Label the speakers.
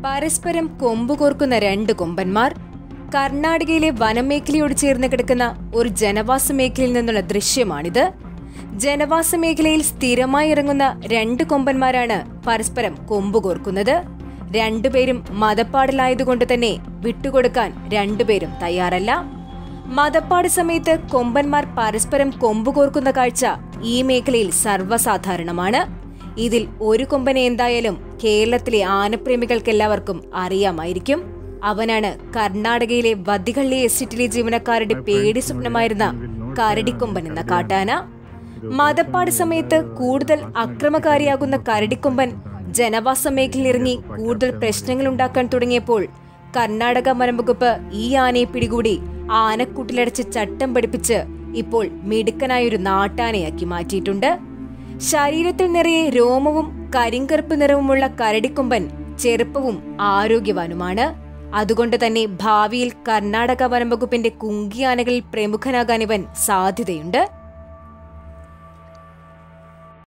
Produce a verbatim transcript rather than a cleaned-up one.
Speaker 1: പരസ്പരം കൊമ്പുകോർക്കുന്ന രണ്ട് കൊമ്പന്മാർ. കർണാടകയിലെ വനമേഖലയോട് ചേർന്ന് കിടക്കുന്ന ഒരു ജനവാസ മേഖലയിൽ നിന്നുള്ള ദൃശ്യമാണിത്. ജനവാസ മേഖലയിൽ സ്ഥിരമായി ഇറങ്ങുന്ന രണ്ട് കൊമ്പന്മാരാണ് പരസ്പരം കൊമ്പുകോർക്കുന്നത്. രണ്ടുപേരും മതപ്പാടിലായതുകൊണ്ട് തന്നെ വിട്ടുകൊടുക്കാൻ രണ്ടുപേരും തയ്യാറല്ല. മതപ്പാട് സമയത്ത് കൊമ്പന്മാർ പരസ്പരം കൊമ്പുകോർക്കുന്ന കാഴ്ച ഈ മേഖലയിൽ സർവ്വസാധാരണമാണ്. ഇതിൽ ഒരു കൊമ്പനെ എന്തായാലും കേരളത്തിലെ ആനപ്രേമികൾക്കെല്ലാവർക്കും അറിയാമായിരിക്കും. അവനാണ് കർണാടകയിലെ വദിഹള്ളി എസ്റ്റേറ്റിലെ ജീവനക്കാരുടെ പേടി സ്വപ്നമായിരുന്ന കരടിക്കൊമ്പൻ എന്ന കാട്ടാന. മതപ്പാട് സമയത്ത് കൂടുതൽ അക്രമകാരിയാകുന്ന കരടിക്കൊമ്പൻ ജനവാസ മേഖലയിലിറങ്ങി കൂടുതൽ പ്രശ്നങ്ങൾ ഉണ്ടാക്കാൻ തുടങ്ങിയപ്പോൾ കർണാടക വനംവകുപ്പ് ഈ ആനയെ പിടികൂടി ആനക്കൂട്ടിലടച്ച് ചട്ടം പഠിപ്പിച്ച് ഇപ്പോൾ മിടുക്കനായൊരു നാട്ടാനയാക്കി മാറ്റിയിട്ടുണ്ട്. ശരീരത്തിൽ നിറയെ രോമവും കരിങ്കറുപ്പ് നിറവുമുള്ള കരടിക്കൊമ്പൻ ചെറുപ്പവും ആരോഗ്യവാനുമാണ്. അതുകൊണ്ട് തന്നെ ഭാവിയിൽ കർണാടക വനംവകുപ്പിന്റെ കുങ്കിയാനകളിൽ പ്രമുഖനാകാൻ ഇവൻ സാധ്യതയുണ്ട്.